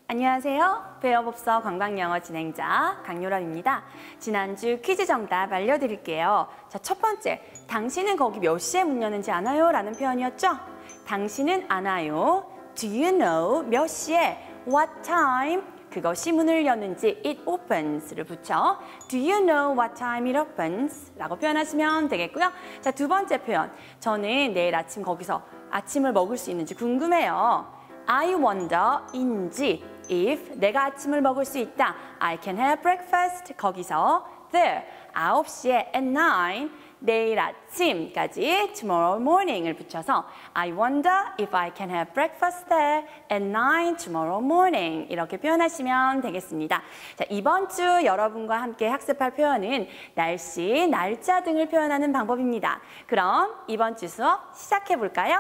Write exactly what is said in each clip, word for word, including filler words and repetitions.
안녕하세요. 배워봅서 관광영어 진행자 강요람입니다. 지난주 퀴즈 정답 알려드릴게요. 자, 첫 번째, 당신은 거기 몇 시에 문 여는지 아나요? 라는 표현이었죠? 당신은 아나요? Do you know 몇 시에? What time? 그것이 문을 여는지 it opens를 붙여 Do you know what time it opens? 라고 표현하시면 되겠고요. 자, 두 번째 표현. 저는 내일 아침 거기서 아침을 먹을 수 있는지 궁금해요. I wonder 인지 if 내가 아침을 먹을 수 있다. I can have breakfast 거기서 there 아홉 시에 at nine 내일 아침까지 tomorrow morning을 붙여서 I wonder if I can have breakfast there at nine tomorrow morning 이렇게 표현하시면 되겠습니다. 자, 이번 주 여러분과 함께 학습할 표현은 날씨, 날짜 등을 표현하는 방법입니다. 그럼 이번 주 수업 시작해 볼까요?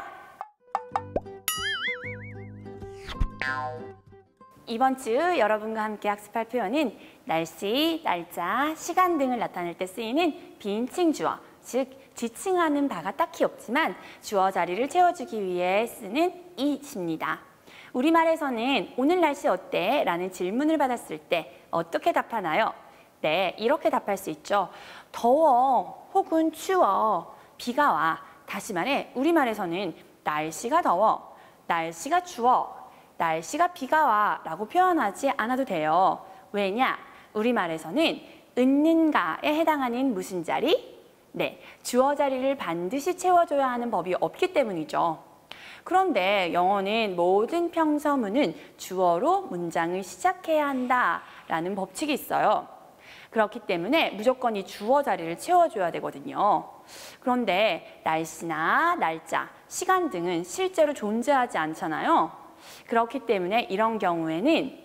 이번 주 여러분과 함께 학습할 표현은 날씨, 날짜, 시간 등을 나타낼 때 쓰이는 비인칭 주어, 즉 지칭하는 바가 딱히 없지만 주어 자리를 채워주기 위해 쓰는 it입니다. 우리말에서는 오늘 날씨 어때? 라는 질문을 받았을 때 어떻게 답하나요? 네, 이렇게 답할 수 있죠. 더워 혹은 추워, 비가 와. 다시 말해 우리말에서는 날씨가 더워, 날씨가 추워, 날씨가 비가 와 라고 표현하지 않아도 돼요. 왜냐? 우리말에서는 있는가에 해당하는 무슨 자리? 네, 주어 자리를 반드시 채워줘야 하는 법이 없기 때문이죠. 그런데 영어는 모든 평서문은 주어로 문장을 시작해야 한다라는 법칙이 있어요. 그렇기 때문에 무조건 이 주어 자리를 채워줘야 되거든요. 그런데 날씨나 날짜, 시간 등은 실제로 존재하지 않잖아요. 그렇기 때문에 이런 경우에는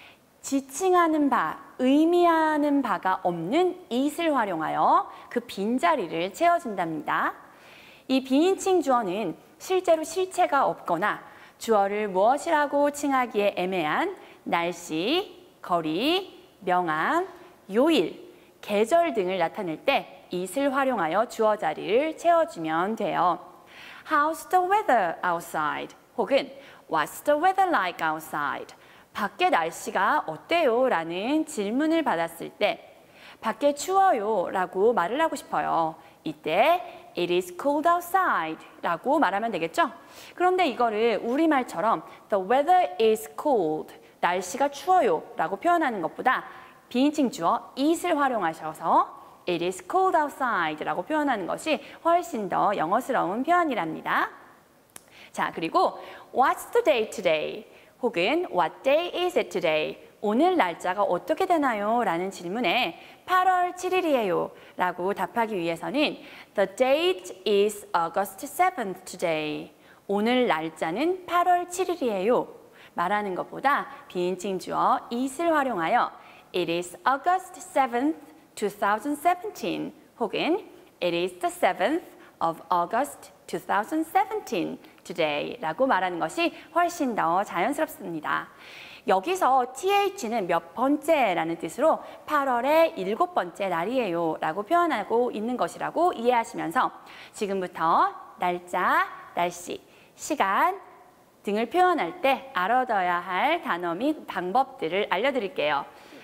지칭하는 바, 의미하는 바가 없는 it을 활용하여 그 빈자리를 채워준답니다. 이 비인칭 주어는 실제로 실체가 없거나 주어를 무엇이라고 칭하기에 애매한 날씨, 거리, 명암, 요일, 계절 등을 나타낼 때 it을 활용하여 주어 자리를 채워주면 돼요. How's the weather outside? 혹은 What's the weather like outside? 밖에 날씨가 어때요? 라는 질문을 받았을 때 밖에 추워요 라고 말을 하고 싶어요. 이때 It is cold outside 라고 말하면 되겠죠? 그런데 이거를 우리말처럼 The weather is cold, 날씨가 추워요 라고 표현하는 것보다 비인칭 주어 it을 활용하셔서 It is cold outside 라고 표현하는 것이 훨씬 더 영어스러운 표현이랍니다. 자, 그리고 What's the day today? 혹은 What day is it today? 오늘 날짜가 어떻게 되나요? 라는 질문에 팔월 칠일이에요 라고 답하기 위해서는 The date is August seventh today. 오늘 날짜는 팔월 칠일이에요 말하는 것보다 비인칭 주어 it을 활용하여 It is August seventh, twenty seventeen 혹은 It is the seventh of August twenty seventeen today 라고 말하는 것이 훨씬 더 자연스럽습니다. 여기서 th는 몇 번째라는 뜻으로 팔월의 일곱 번째 날이에요 라고 표현하고 있는 것이라고 이해하시면서 지금부터 날짜, 날씨, 시간 등을 표현할 때 알아둬야 할 단어 및 방법들을 알려드릴게요.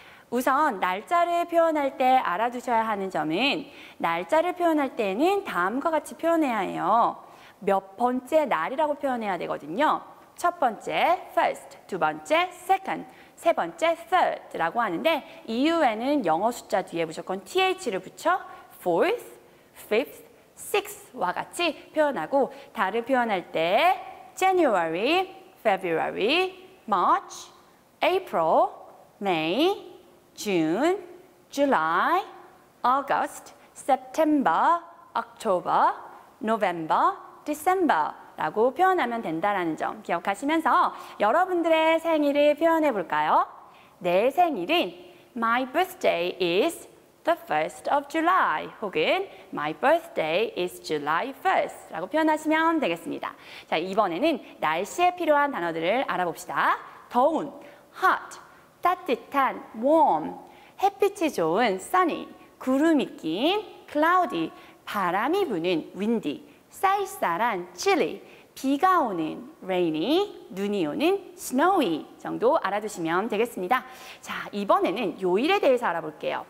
우선 날짜를 표현할 때 알아두셔야 하는 점은 날짜를 표현할 때는 다음과 같이 표현해야 해요. 몇 번째 날이라고 표현해야 되거든요. 첫 번째 first, 두 번째 second, 세 번째 third라고 하는데 이후에는 영어 숫자 뒤에 무조건 th를 붙여 fourth, fifth, sixth와 같이 표현하고 달을 표현할 때 January, February, March, April, May, June, July, August, September, October, November, December 라고 표현하면 된다는 점 기억하시면서 여러분들의 생일을 표현해 볼까요? 내 생일은 My birthday is the first of July 혹은 My birthday is July first 라고 표현하시면 되겠습니다. 자, 이번에는 날씨에 필요한 단어들을 알아봅시다. 더운, hot, 따뜻한, warm, 햇빛이 좋은, sunny, 구름이 낀, cloudy, 바람이 부는, windy, 쌀쌀한, chilly, 비가 오는 rainy, 눈이 오는 snowy 정도 알아두시면 되겠습니다. 자, 이번에는 요일에 대해서 알아볼게요.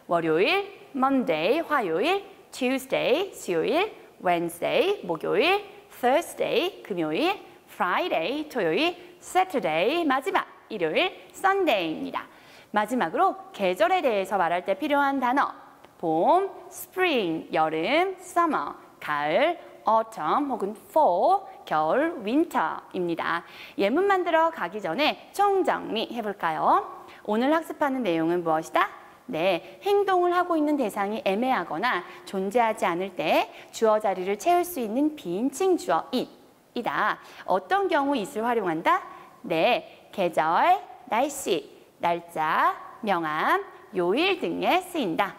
월요일, Monday, 화요일, Tuesday, 수요일, Wednesday, 목요일, Thursday, 금요일, Friday, 토요일, Saturday, 마지막 일요일, Sunday입니다. 마지막으로 계절에 대해서 말할 때 필요한 단어 봄, spring, 여름, summer, 가을, autumn 혹은 fall, 겨울, winter입니다. 예문 만들어 가기 전에 총정리 해볼까요? 오늘 학습하는 내용은 무엇이다? 네, 행동을 하고 있는 대상이 애매하거나 존재하지 않을 때 주어 자리를 채울 수 있는 비인칭 주어 it, 이다. 어떤 경우 it을 활용한다? 네, 계절, 날씨, 날짜, 명암, 요일 등에 쓰인다.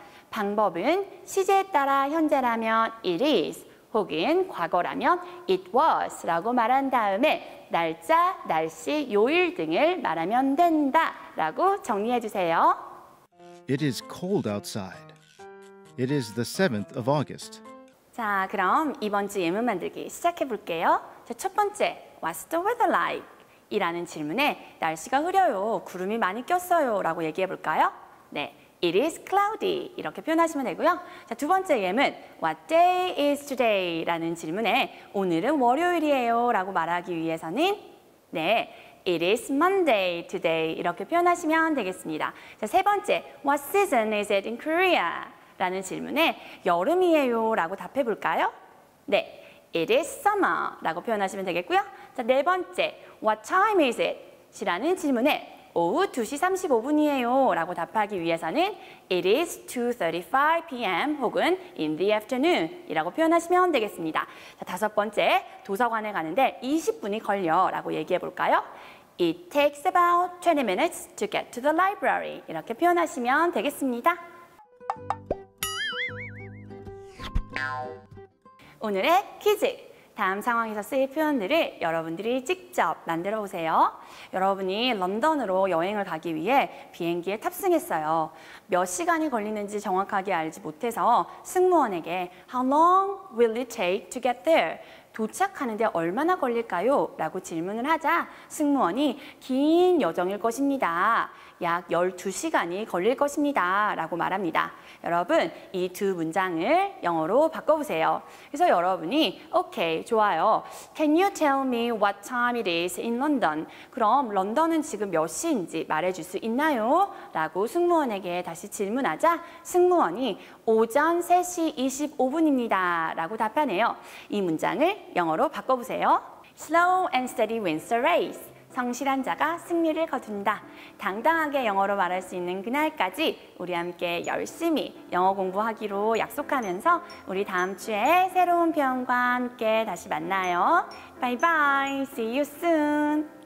방법은 시제에 따라 현재라면 it is 혹은 과거라면 it was 라고 말한 다음에 날짜, 날씨, 요일 등을 말하면 된다 라고 정리해 주세요. It is cold outside. It is the seventh of August. 자, 그럼 이번 주 예문 만들기 시작해 볼게요. 자, 첫 번째, What's the weather like? 이라는 질문에 날씨가 흐려요, 구름이 많이 꼈어요 라고 얘기해 볼까요? 네, It is cloudy 이렇게 표현하시면 되고요. 자, 두 번째 예문 What day is today? 라는 질문에 오늘은 월요일이에요 라고 말하기 위해서는 네, It is Monday today 이렇게 표현하시면 되겠습니다. 자, 세 번째 What season is it in Korea? 라는 질문에 여름이에요 라고 답해 볼까요? 네, It is summer 라고 표현하시면 되겠고요. 자, 네 번째 What time is it? 이라는 질문에 오후 두 시 삼십오 분이에요 라고 답하기 위해서는 It is two thirty-five p m 혹은 in the afternoon 이라고 표현하시면 되겠습니다. 자, 다섯 번째, 도서관에 가는데 이십 분이 걸려 라고 얘기해 볼까요? It takes about twenty minutes to get to the library 이렇게 표현하시면 되겠습니다. 오늘의 퀴즈! 다음 상황에서 쓰일 표현들을 여러분들이 직접 만들어 보세요. 여러분이 런던으로 여행을 가기 위해 비행기에 탑승했어요. 몇 시간이 걸리는지 정확하게 알지 못해서 승무원에게 How long will it take to get there? 도착하는데 얼마나 걸릴까요? 라고 질문을 하자 승무원이 긴 여정일 것입니다. 약 열두 시간이 걸릴 것입니다. 라고 말합니다. 여러분, 이 두 문장을 영어로 바꿔보세요. 그래서 여러분이 오케이, 좋아요. Can you tell me what time it is in London? 그럼 런던은 지금 몇 시인지 말해줄 수 있나요? 라고 승무원에게 다시 질문하자 승무원이 오전 세 시 이십오 분입니다. 라고 답하네요. 이 문장을 영어로 바꿔보세요. Slow and steady wins the race. 성실한 자가 승리를 거둔다. 당당하게 영어로 말할 수 있는 그날까지 우리 함께 열심히 영어 공부하기로 약속하면서 우리 다음 주에 새로운 표현과 함께 다시 만나요. 바이바이. See you soon.